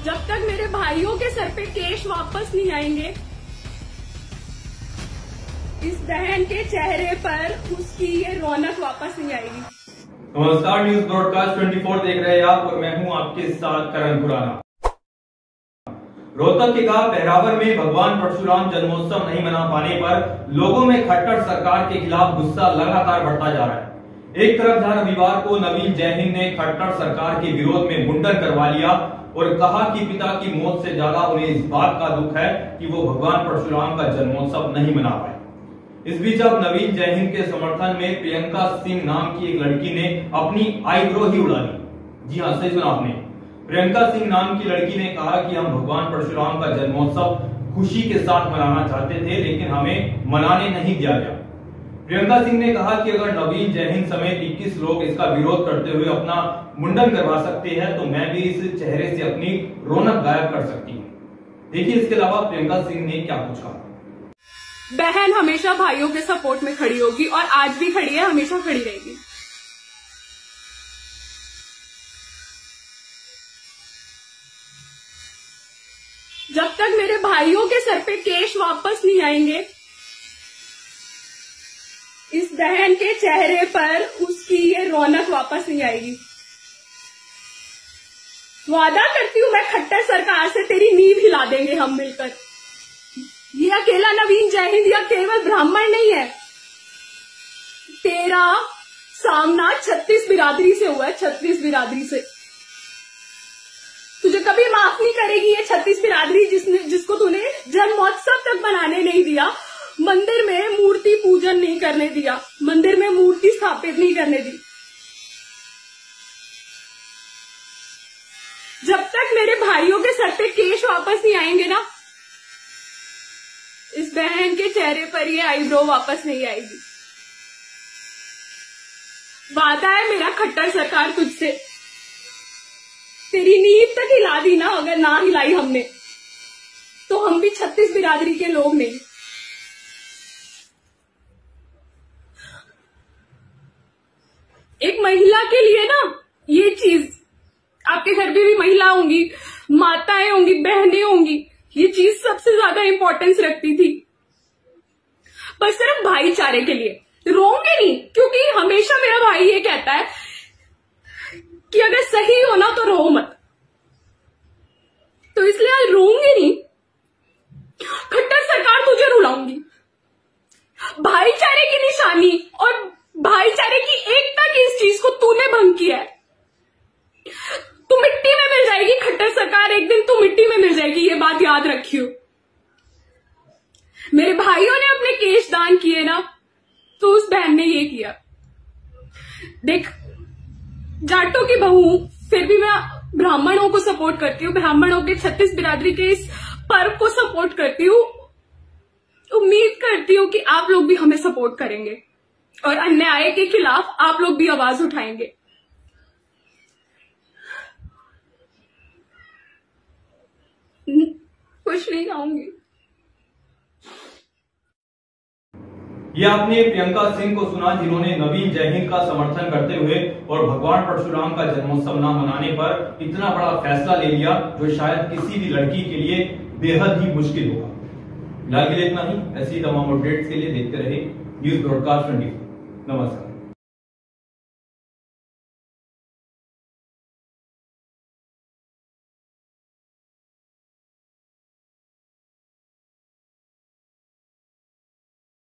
जब तक मेरे भाइयों के सर पे केश वापस नहीं आएंगे, इस बहन के चेहरे पर उसकी ये रौनक वापस नहीं आएगी। नमस्कार, न्यूज ब्रॉडकास्ट 24 देख रहे हैं आप और मैं हूं आपके साथ करण खुराना। रोहतक के गांव पहरावर में भगवान परशुराम जन्मोत्सव नहीं मना पाने पर लोगों में खट्टर सरकार के खिलाफ गुस्सा लगातार बढ़ता जा रहा है। एक तरफ जहां रविवार को नवीन जयहिंद ने खट्टर सरकार के विरोध में मुंडन करवा लिया और कहा कि पिता की मौत से ज्यादा उन्हें इस बात का दुख है कि वो भगवान परशुराम का जन्मोत्सव नहीं मना पाए। इस बीच अब नवीन जयहिंद के समर्थन में प्रियंका सिंह नाम की एक लड़की ने अपनी आईब्रो ही उड़ा दी। जी हां, सही सुना आपने। प्रियंका सिंह नाम की लड़की ने कहा कि हम भगवान परशुराम का जन्मोत्सव खुशी के साथ मनाना चाहते थे, लेकिन हमें मनाने नहीं दिया गया। प्रियंका सिंह ने कहा कि अगर नवीन जयहिंद समेत 21 लोग इसका विरोध करते हुए अपना मुंडन करवा सकते हैं तो मैं भी इस चेहरे से अपनी रौनक गायब कर सकती हूँ। देखिए इसके अलावा प्रियंका सिंह ने क्या कुछ कहा। बहन हमेशा भाइयों के सपोर्ट में खड़ी होगी और आज भी खड़ी है, हमेशा खड़ी रहेगी। जब तक मेरे भाइयों के सर पे केश वापस नहीं आएंगे, इस बहन के चेहरे पर उसकी ये रौनक वापस नहीं आएगी। वादा करती हूं मैं खट्टर सरकार से तेरी नींव हिला देंगे हम मिलकर। ये अकेला नवीन जयहिंद या केवल ब्राह्मण नहीं है, तेरा सामना 36 बिरादरी से हुआ है, 36 बिरादरी से। तुझे कभी माफ नहीं करेगी ये 36 बिरादरी जिसको तूने जन्मोत्सव तक बनाने नहीं दिया, मंदिर में मूर्ति पूजन नहीं करने दिया, मंदिर में मूर्ति स्थापित नहीं करने दी। जब तक मेरे भाइयों के सर पे केश वापस नहीं आएंगे ना, इस बहन के चेहरे पर ये आईब्रो वापस नहीं आएगी। वादा है मेरा खट्टर सरकार तुझसे, तेरी नींव तक हिला दी ना, अगर ना हिलाई हमने तो हम भी 36 बिरादरी के लोग नहीं। एक महिला के लिए ना ये चीज, आपके घर में भी महिला होंगी, माताएं होंगी, बहनें होंगी, ये चीज सबसे ज्यादा इंपॉर्टेंस रखती थी, पर सिर्फ भाईचारे के लिए। रोंगे नहीं, क्योंकि हमेशा मेरा भाई ये कहता है कि अगर सही हो ना तो रो मत, तो इसलिए आज रोंगे नहीं। खट्टर सरकार तुझे रुलाऊंगी। भाईचारे की निशानी और भाईचारे की एकता की इस चीज को तूने भंग किया है। तू मिट्टी में मिल जाएगी खट्टर सरकार, एक दिन तू मिट्टी में मिल जाएगी, ये बात याद रखियो। मेरे भाइयों ने अपने केश दान किए ना, तो उस बहन ने ये किया। देख, जाटों की बहू हूं, फिर भी मैं ब्राह्मणों को सपोर्ट करती हूँ, ब्राह्मणों के 36 बिरादरी के इस पर्व को सपोर्ट करती हूँ। उम्मीद करती हूँ कि आप लोग भी हमें सपोर्ट करेंगे और अन्याय के खिलाफ आप लोग भी आवाज उठाएंगे। कुछ नहीं कहूंगी। ये आपने प्रियंका सिंह को सुना, जिन्होंने नवीन जयहिंद का समर्थन करते हुए और भगवान परशुराम का जन्मोत्सव न मनाने पर इतना बड़ा फैसला ले लिया जो शायद किसी भी लड़की के लिए बेहद ही मुश्किल होगा। फिलहाल के लिए इतना ही। ऐसी तमाम अपडेट्स के लिए देखते रहे न्यूज ब्रॉडकास्ट 24। नमस्कार।